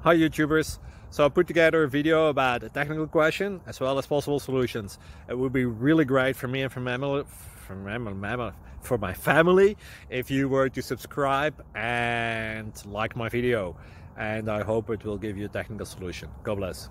Hi YouTubers! So I put together a video about a technical question as well as possible solutions. It would be really great for me and for my family if you were to subscribe and like my video, and I hope it will give you a technical solution. God bless.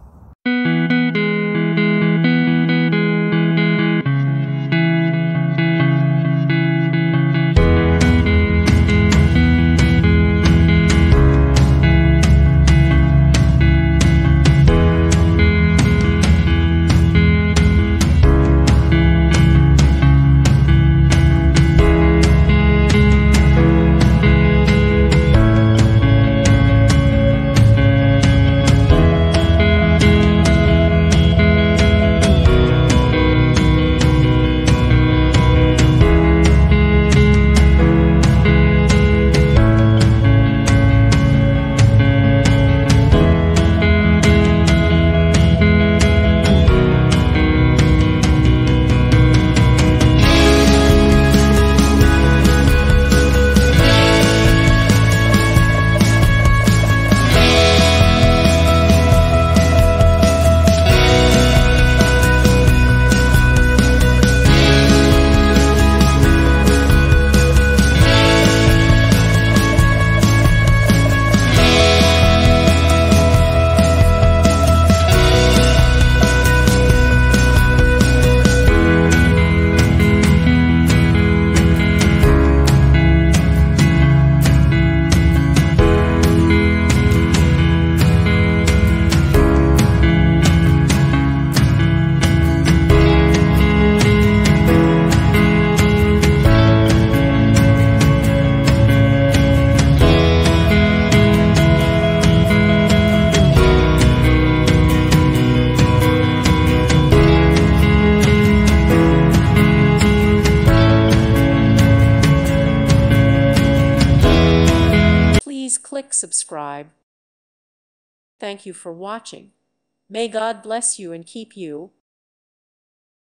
Please click subscribe. Thank you for watching. May God bless you and keep you.